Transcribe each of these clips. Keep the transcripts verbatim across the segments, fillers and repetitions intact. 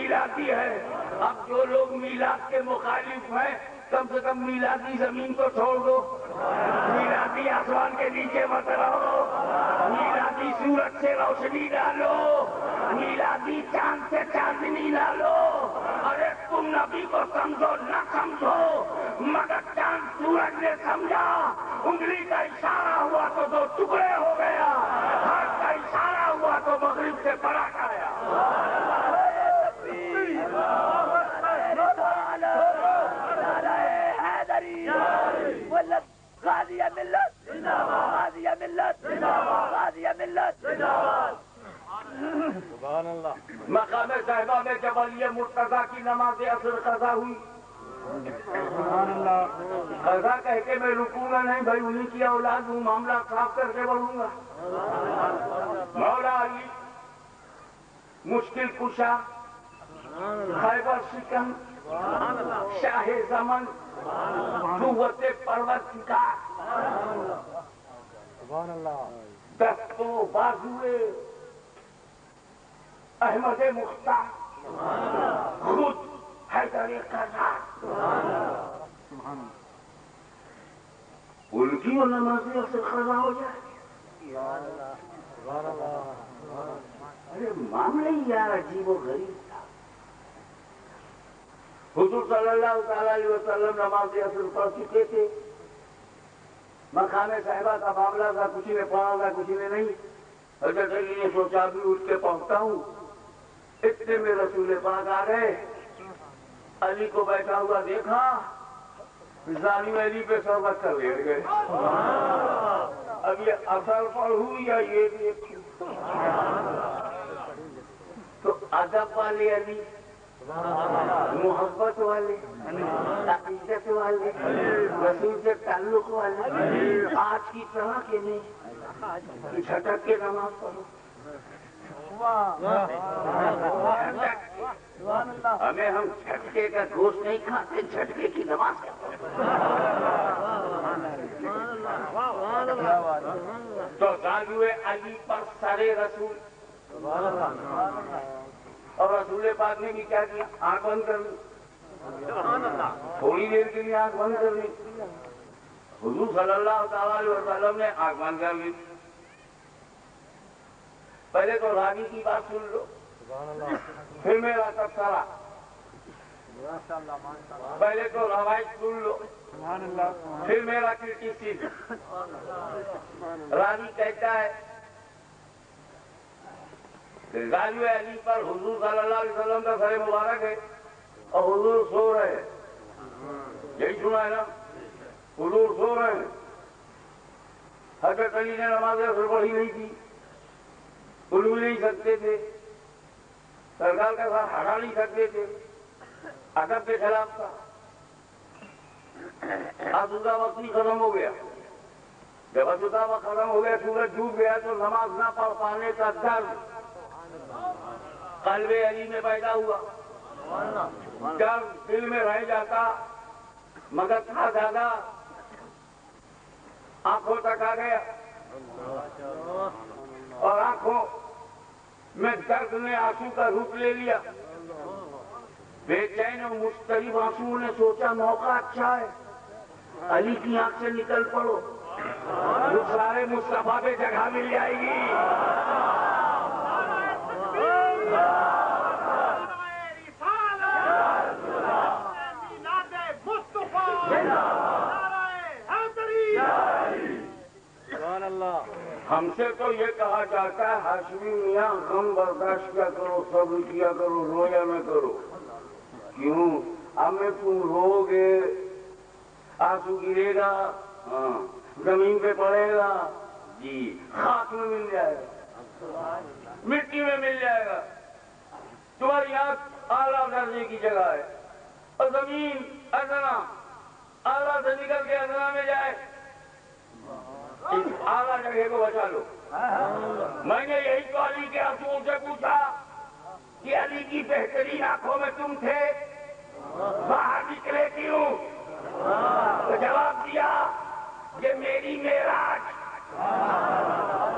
میلادی ہے. اب جو لوگ میلاد کے مخالف ہیں کم سے کم میلادی زمین کو چھوڑ دو, میلادی آسمان کے نیچے مت رہو, میلادی سورج سے روشنی ڈالو, میلادی چاند سے چاندنی ڈالو. ارے تم نبی کو سمجھو نہ سمجھو مگر چاند سورج نے سمجھا, انگلی کا اشارہ ہوا تو دو ٹکڑے ہو گیا, ہاتھ کا اشارہ ہوا تو مغرب سے بڑا آیا. غازی ملت غازی ملت غازی ملت. سبحان اللہ. مقام صاحبہ میں جب علی مرتضیٰ کی نماز عصر قضا ہوئی, سبحان اللہ. قضا کہہ کے میں رکوں گا نہیں بھائی, انہیں کی اولاد ہوں, معاملہ صاف کر کے بڑھوں گا. مولا علی مشکل کشا, خیبر شکن, شاہ زمن, قوت پروردگار, سبحان اللہ. دستوں بازوئے احمد مختار, خود حیدر قضا, ان کی وہ نماز عصر قضا ہو جائے. ارے معاملہ ہی یار عجیب و غریب تھا. حضور صلی اللہ تعالی علیہ وسلم نماز عصر پڑھ چکے تھے, مقام صاحبہ کا معاملہ تھا, کسی نے پڑھا تھا کسی نے نہیں. حضرت علی نے سوچا بھی اٹھ کے پہنچتا ہوں, اتنے میں رسول پاک آ گئے. علی کو بیٹھا ہوا دیکھا, زانی علی پہ سربت کر لیٹ گئے. اب یہ اثر پڑھوں یا یہ دیکھوں, تو ادب والے علی, محبت والے, عقیدت والے, رسول سے تعلق والے, آج کی طرح کے نہیں جھٹک کے نماز پڑھو. ہمیں ہم جھٹکے کا گوشت نہیں کھاتے, جھٹکے کی نماز کرتے. تو زانوئے علی پر سارے رسول, اور رسول پاک نے بھی کیا کیا, آنکھ بند کر لی. تھوڑی دیر کے لیے آنکھ بند کر لی. حضور صلی اللہ تعالی علیہ وسلم نے آنکھ بند کر لی. پہلے تو راوی کی بات سن لو, پھر میرا تبصرہ. پہلے تو روایت سن لو, پھر میرا کرٹیسزم. راوی کہتا ہے غازی علی پر حضور صلی اللہ علیہ وسلم کا سر مبارک ہے اور حضور سو رہے ہیں. یہی سنا ہے نا, حضور سو رہے ہیں. حضرت علی نے نماز عصر پڑھی نہیں تھی, اڑ بھی نہیں سکتے تھے, سرکار کا ساتھ ہٹا نہیں سکتے تھے, ادب کے خلاف تھا. آسودہ وقت بھی ختم ہو گیا. جب آسودہ وقت ختم ہو گیا, سورج ڈوب گیا, تو نماز نہ پڑھ پانے کا درد قلب علی میں پیدا ہوا. ڈر دل میں رہ جاتا مگر تھا زیادہ, آنکھوں تک آ گیا, اور آنکھوں میں درد نے آنسو کا روپ لے لیا. بے چین اور مضطرب آنسو نے سوچا موقع اچھا ہے, علی کی آنکھ سے نکل پڑو, سارے مصطفیٰ پہ جگہ مل جائے گی. ہم سے تو یہ کہا جاتا ہے ہاشمی میاں غم برداشت کیا کرو, صبر کیا کرو, رویا نہ کرو. کیوں؟ ہمیں تم رو گے, آنسو گرے گا, ہاں زمین پہ پڑے گا, جی خاک میں مل جائے گا, مٹی میں مل جائے گا. تمہاری آنکھ اعلیٰ درجے کی جگہ ہے, اور زمین ادنا اعلیٰ سے نکل کے ادنا میں جائے, اس اعلیٰ جگہ کو بچا لو. میں نے یہی تو علی کے رسول سے پوچھا کہ علی کی بہترین آنکھوں میں تم تھے, باہر نکلے کیوں؟ تو جواب دیا کہ میری معراج,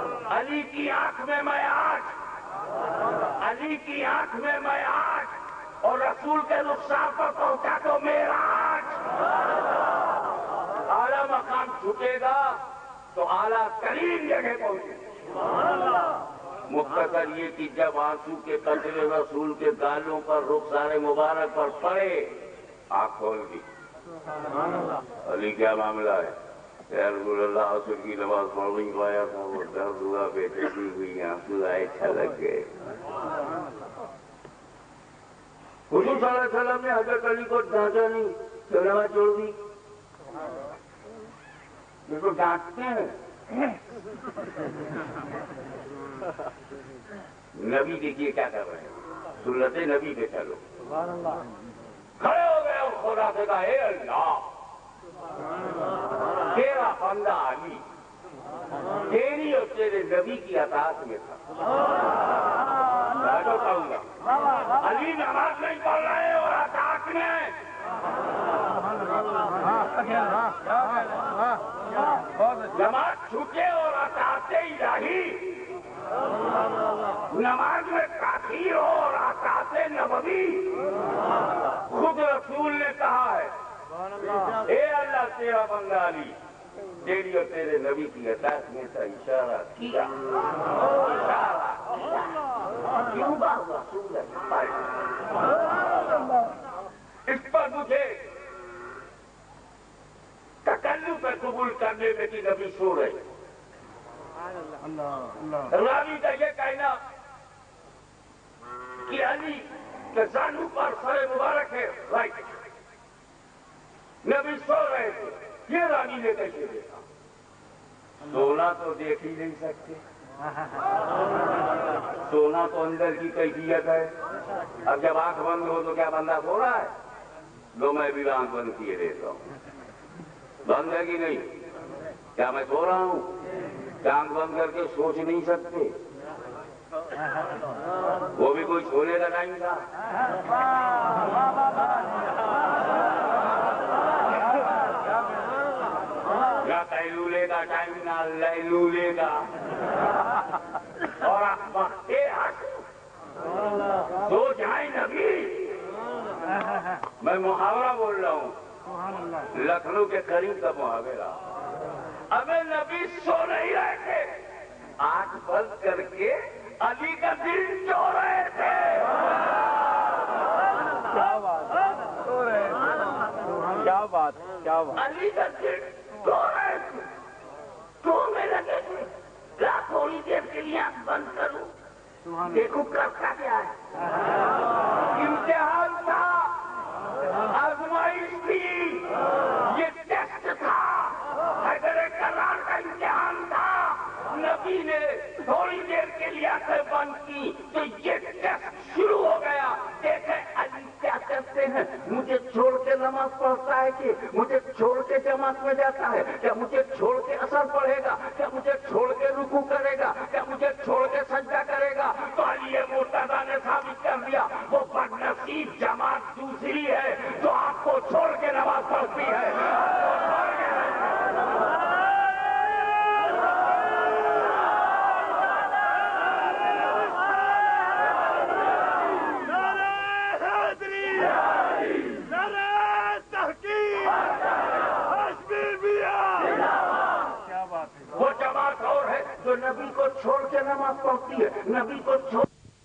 علی کی آنکھ میں میں آج, علی کی آنکھ میں میں آج اور رسول کے رخسار پر پہنچا تو معراج، اعلیٰ مقام جھکے گا تو اعلیٰ ترین جگہ پہنچے گا۔ مختصر یہ کہ جب آنسو کے قطرے رسول کے گالوں پر رخسار مبارک پر پڑے، آنکھ کھول دی۔ علی کیا معاملہ ہے؟ یا رسول اللہ، عصر کی نماز پڑھ نہیں پایا تھا، وہ درد ہوا، بے چینی ہوئی، آنسو آئے، چھلک گئے۔ حضور صلی اللہ علیہ وسلم نے حضرت علی کو ڈانٹا نہیں، تو نماز چھوڑ دی۔ جس کو ڈانٹتے ہیں نبی دیکھیے کیا کر رہے ہیں، سنت نبی پہ چلو۔ کھڑے ہو گئے اور خدا سے کہا، اے اللہ، تیرا بندہ علی تیری اور تیرے نبی کی اطاعت میں تھا۔ میں تو کہوں گا علی نماز نہیں پڑھ رہے اور اطاعت میں، نماز چھوٹے اور اطاعت الہی، نماز میں تاخیر ہو اور اطاعت نبوی۔ خود رسول نے کہا ہے، اے اللہ تیرا بندہ علی تیری اور تیرے نبی کی اطاعت میں تھا، اشارہ کیا، اشارہ کیا، کیوں بات رسول ہے؟ اس پر مجھے تکلف قبول کرنے میں کہ نبی سو رہے۔ راوی کا یہ کہنا کہ علی کے زانو پر سر مبارک ہے، رائٹ، نبی سو رہے تھے، یہ راوی نے کیسے دیکھا؟ سونا تو دیکھ ہی نہیں سکتے، سونا تو اندر کی کیفیت ہے۔ اب جب آنکھ بند ہو تو کیا بندہ سو رہا ہے؟ لو میں بھی آنکھ بند کیے دیتا ہوں، بند ہے کہ نہیں؟ کیا میں سو رہا ہوں؟ کیا آنکھ بند کر کے سوچ نہیں سکتے؟ وہ بھی کوئی سونے کا ٹائم تھا۔ نہ قیلولے کا ٹائم، نہ لیلولے کا، اور سو جائیں نبی۔ میں محاورہ بول رہا ہوں، لکھنؤ کے قریب کا محاورہ۔ ہمیں نبی سو نہیں رہے تھے، آنکھ بند کر کے علی کا دل چو رہے تھے۔ کیا بات، کیا بات، کیا بات، علی کا دل چو رہے تھے، چونے لگے تھے۔ کیا تھوڑی دیر کے لیے آنکھ بند کروں، دیکھو کرتا کیا ہے۔ امتحان تھا، آزمائش تھی، یہ ٹیسٹ تھا، حیدر کرار کا امتحان تھا۔ نبی نے تھوڑی دیر کے لیے آنکھیں بند کی تو یہ ٹیسٹ شروع ہو گیا۔ دیکھیں علی کیا کرتے ہیں، مجھے چھوڑ کے نماز پڑھتا ہے کہ مجھے چھوڑ کے جماعت میں جاتا ہے؟ کیا مجھے چھوڑ کے اثر پڑھے گا؟ کیا مجھے چھوڑ کے رکوع کرے گا؟ کیا مجھے چھوڑ کے سجدہ کرے گا؟ تو علی مرتضیٰ نے ثابت کر دیا، وہ بدنصیب جماعت دوسری ہے جو آپ کو چھوڑ کے نماز پڑھتی ہے۔ وہ جماعت اور ہے جو نبی کو چھوڑ کے نماز پڑھتی ہے، نبی کو چھوڑ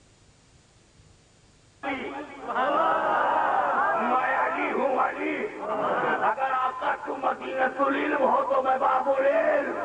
میں علی ہوں علی، اگر آقا تو مدینۃ العلم ہو تو میں باب العلم۔